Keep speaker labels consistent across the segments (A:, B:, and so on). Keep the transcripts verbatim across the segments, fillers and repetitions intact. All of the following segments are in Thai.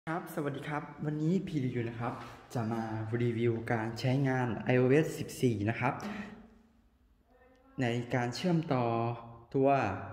A: ครับสวัสดีครับวันนี้พีดียูนะครับจะมารีวิวการใช้งาน ไอ โอ เอส สิบสี่ นะครับในการเชื่อมต่อตัว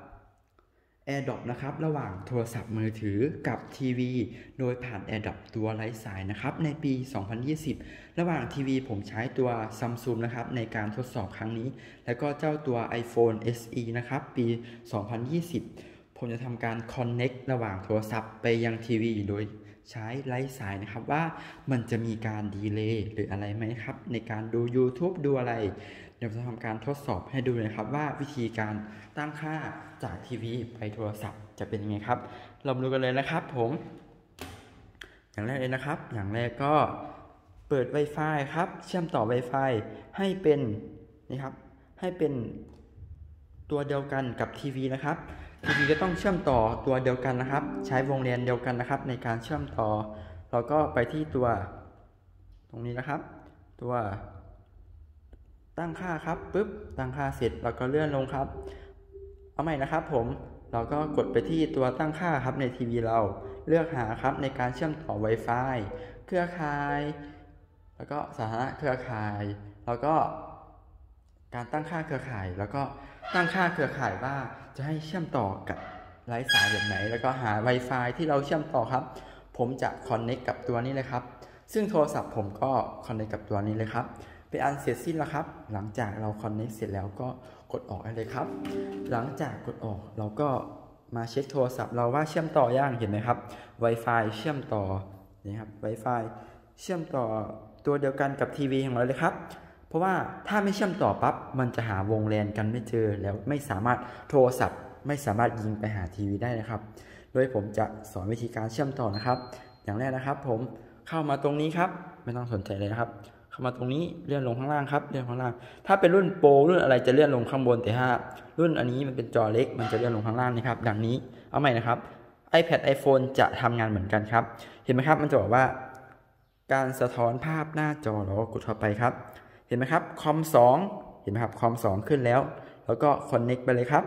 A: AirDrop นะครับระหว่างโทรศัพท์มือถือกับทีวีโดยผ่าน AirDrop ตัวไร้สายนะครับในปี สองพันยี่สิบ ระหว่างทีวีผมใช้ตัว Samsung นะครับในการทดสอบครั้งนี้แล้วก็เจ้าตัว iPhone เอส อี นะครับปี สองพันยี่สิบ ผมจะทำการ Connect ระหว่างโทรศัพท์ไปยังทีวีโดยใช้ไร้สายนะครับว่ามันจะมีการดีเลย์หรืออะไรไหมครับในการดู YouTube ดูอะไรเดี๋ยวจะทำการทดสอบให้ดูนะครับว่าวิธีการตั้งค่าจากทีวีไปโทรศัพท์จะเป็นยังไงครับเรามาดูกันเลยนะครับผมอย่างแรกเลยนะครับอย่างแรกก็เปิด Wi-Fi ครับเชื่อมต่อ Wi-Fi ให้เป็นนี่ครับให้เป็นตัวเดียวกันกับทีวีนะครับทีวีก็ต้องเชื่อมต่อตัวเดียวกันนะครับใช้วงเรียนเดียวกันนะครับในการเชื่อมต่อเราก็ไปที่ตัวตรงนี้นะครับตัวตั้งค่าครับปุ๊บตั้งค่าเสร็จเราก็เลื่อนลงครับเอาใหม่นะครับผมเราก็กดไปที่ตัวตั้งค่าครับในทีวีเราเลือกหาครับในการเชื่อมต่อ Wi-Fi เครือข่ายแล้วก็สถานะเครือข่ายแล้วก็การตั้งค่าเครือข่ายแล้วก็ตั้งค่าเครือข่ายว่าจะให้เชื่อมต่อกับไร้สายแบบไหนแล้วก็หา Wi-Fi ที่เราเชื่อมต่อครับผมจะ Connect กับตัวนี้เลยครับซึ่งโทรศัพท์ผมก็ Connect กับตัวนี้เลยครับเป็นอันเสร็จสิ้นแล้วครับหลังจากเรา Connect เสร็จแล้วก็กดออกได้เลยครับหลังจากกดออกเราก็มาเช็คโทรศัพท์เราว่าเชื่อมต่อยังเห็นไหมครับ Wi-Fi เชื่อมต่อนี่ครับ Wi-Fi เชื่อมต่อตัวเดียวกันกับทีวีของเราเลยครับเพราะว่าถ้าไม่เชื่อมต่อปั๊บมันจะหาวงแลนกันไม่เจอแล้วไม่สามารถโทรศัพท์ไม่สามารถยิงไปหาทีวีได้นะครับโดยผมจะสอนวิธีการเชื่อมต่อนะครับอย่างแรกนะครับผมเข้ามาตรงนี้ครับไม่ต้องสนใจเลยนะครับเข้ามาตรงนี้เลื่อนลงข้างล่างครับเลื่อนข้างล่างถ้าเป็นรุ่นโปรรุ่นอะไรจะเลื่อนลงข้างบนแต่ถ้ารุ่นอันนี้มันเป็นจอเล็กมันจะเลื่อนลงข้างล่างนี่ครับดังนี้เอาใหม่นะครับ iPad iPhone จะทำงานเหมือนกันครับเห็นไหมครับมันจะบอกว่าการสะท้อนภาพหน้าจอเราก็กดเข้าไปครับเห็นไหมครับคอมสองเห็นไหมครับคอมสองขึ้นแล้วแล้วก็ Connect ไปเลยครับ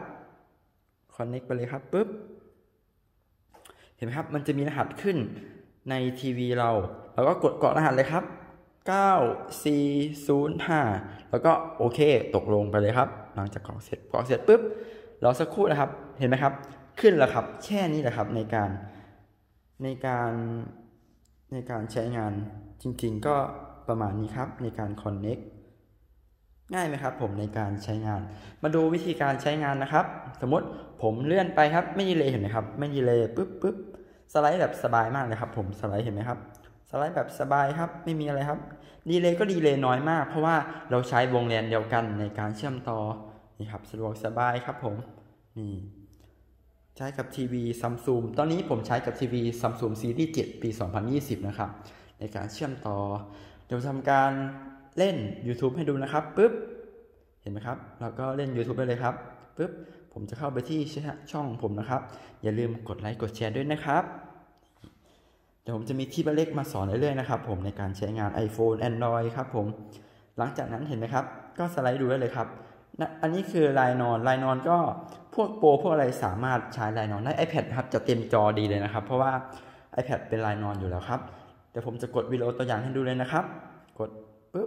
A: Connect ไปเลยครับปุ๊บเห็นไหมครับมันจะมีรหัสขึ้นในทีวีเราแล้วก็กดกรอกรหัสเลยครับเก้า สี่ ศูนย์ ห้าแล้วก็โอเคตกลงไปเลยครับหลังจากกรอกเสร็จกรอกเสร็จปุ๊บรอสักครู่นะครับเห็นไหมครับขึ้นแล้วครับแค่นี้แหละครับในการในการในการใช้งานจริงๆก็ประมาณนี้ครับในการ Connect ง่ายไหมครับผมในการใช้งานมาดูวิธีการใช้งานนะครับสมมติผมเลื่อนไปครับไม่ดีเลยเห็นไหมครับไม่ดีเลยปุ๊บปุ๊บสไลด์แบบสบายมากเลยครับผมสไลด์เห็นไหมครับสไลด์แบบสบายครับไม่มีอะไรครับดีเลยก็ดีเลยน้อยมากเพราะว่าเราใช้วงแลนเดียวกันในการเชื่อมต่อนี่ครับสะดวกสบายครับผมนี่ใช้กับทีวี Samsung ตอนนี้ผมใช้กับทีวี Samsung Series เจ็ดปี สองพันยี่สิบนะครับในการเชื่อมต่อเดี๋ยวทำการเล่น YouTube ให้ดูนะครับปุ๊บเห็นไหมครับเราก็เล่น YouTube ได้เลยครับปุ๊บผมจะเข้าไปที่ช่องของผมนะครับอย่าลืมกดไลค์กดแชร์ด้วยนะครับเดี๋ยวผมจะมีคลิปเล็กมาสอนเรื่อยๆนะครับผมในการใช้งาน iPhone Android ครับผมหลังจากนั้นเห็นไหมครับก็สไลด์ดูได้เลยครับอันนี้คือลายนอนลายนอนก็พวกโปรพวกอะไรสามารถใช้ลายนอนได้ iPad ครับจะเต็มจอดีเลยนะครับเพราะว่า iPad เป็นลายนอนอยู่แล้วครับเดี๋ยวผมจะกดวิดีโอตัวอย่างให้ดูเลยนะครับกดปุ๊บ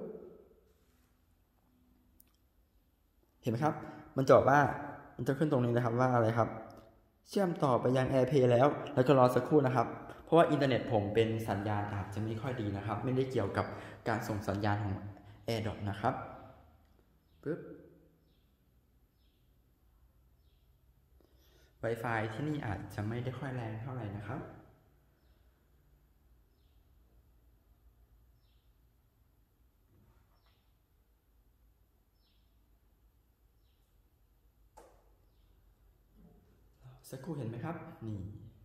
A: เห็นไหมครับมันจะบอกว่ามันจะขึ้นตรงนี้นะครับว่าอะไรครับเชื่อมต่อไปยัง AirPlay แล้วแล้วก็รอสักครู่นะครับเพราะว่าอินเทอร์เน็ตผมเป็นสัญญาณอาจจะไม่ค่อยดีนะครับไม่ได้เกี่ยวกับการส่งสัญญาณของ AirDrop นะครับปึ๊บ Wi-Fi ที่นี่อาจจะไม่ได้ค่อยแรงเท่าไหร่นะครับสักครู่เห็นไหมครับนี่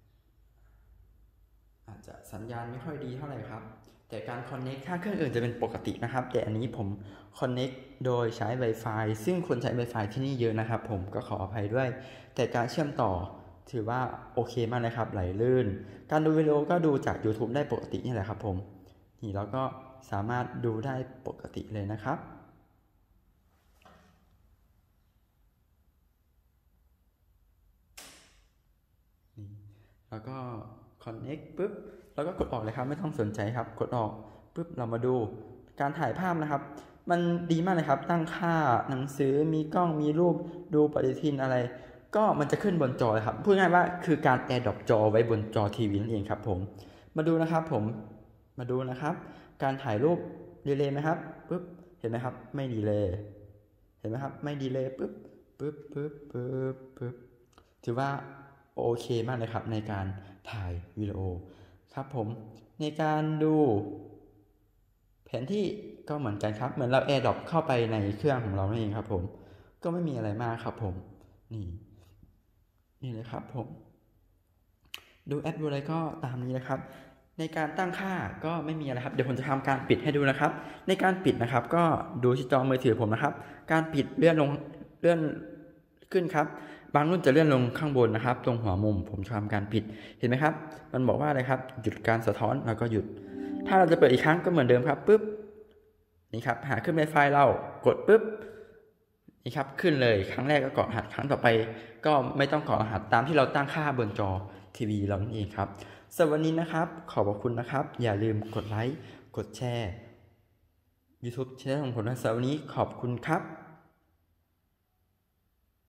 A: อาจจะสัญญาณไม่ค่อยดีเท่าไหร่ครับแต่การ Connect ถ้าเครื่องอื่นจะเป็นปกตินะครับแต่อันนี้ผม Connect โดยใช้ Wi-Fi ซึ่งคนใช้ Wi-Fi ที่นี่เยอะนะครับผมก็ขออภัยด้วยแต่การเชื่อมต่อถือว่าโอเคมากนะครับไหลลื่นการดูวิดีโอก็ดูจาก YouTube ได้ปกตินี่แหละครับผมนี่เราก็สามารถดูได้ปกติเลยนะครับนี่แล้วก็ Connect ปุ๊บแล้วก็กดออกเลยครับไม่ต้องสนใจครับกดออกปุ๊บเรามาดูการถ่ายภาพนะครับมันดีมากเลยครับตั้งค่าหนังสือมีกล้องมีรูปดูปฏิทินอะไรก็มันจะขึ้นบนจอเลยครับพูดง่ายว่าคือการแอร์ดรอปจอไว้บนจอทีวีนั่นเองครับผมมาดูนะครับผมมาดูนะครับการถ่ายรูปดีเลย์ไหมครับปุ๊บเห็นไหมครับไม่ดีเลย์เห็นไหมครับไม่ดีเลย์ปุ๊บปุ๊บปุ๊บปุ๊บปุ๊บถือว่าโอเคมากเลยครับในการถ่ายวิดีโอครับผมในการดูแผนที่ก็เหมือนกันครับเหมือนเราแอร์ดรอปเข้าไปในเครื่องของเราเองครับผมก็ไม่มีอะไรมากครับผมนี่นี่เลยครับผมดูแอปดูอะไรก็ตามนี้นะครับในการตั้งค่าก็ไม่มีอะไรครับเดี๋ยวผมจะทำการปิดให้ดูนะครับในการปิดนะครับก็ดูที่จอมือถือผมนะครับการปิดเลื่อนลงเลื่อนขึ้นครับบางรุ่นจะเลื่อนลงข้างบนนะครับตรงหัวมุมผมทำการปิดเห็นไหมครับมันบอกว่าอะไรครับหยุดการสะท้อนแล้วก็หยุดถ้าเราจะเปิดอีกครั้งก็เหมือนเดิมครับปุ๊บนี่ครับหาขึ้นในไฟล์เรากดปุ๊บนี่ครับขึ้นเลยครั้งแรกก็กรอกรหัสครั้งต่อไปก็ไม่ต้องกรอกรหัสตามที่เราตั้งค่าบนจอทีวีเรานั่นเองครับสำหรับวันนี้นะครับขอบคุณนะครับอย่าลืมกดไลค์กดแชร์ YouTube ช่องของผมนะสำหรับวันนี้ขอบคุณครับ